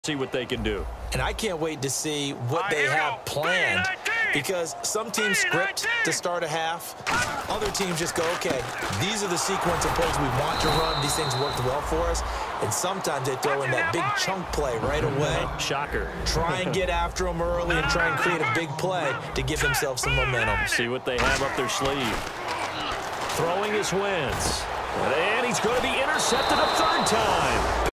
See what they can do. And I can't wait to see what they have planned, because some teams script to start a half. Other teams just go, okay, these are the sequence of plays we want to run. These things worked well for us. And sometimes they throw in that big chunk play right away. Shocker. Try and get after them early and try and create a big play to give themselves some momentum. See what they have up their sleeve. Throwing his Wentz. And he's going to be intercepted a third time.